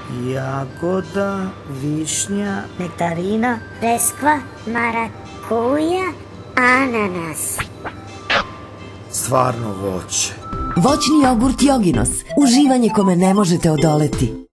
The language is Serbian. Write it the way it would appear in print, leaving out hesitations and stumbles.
jagoda, višnja, nektarina, breskva, marakuja, ananas. stvarno voće. Voćni jogurt Joginos, uživanje kome ne možete odoleti.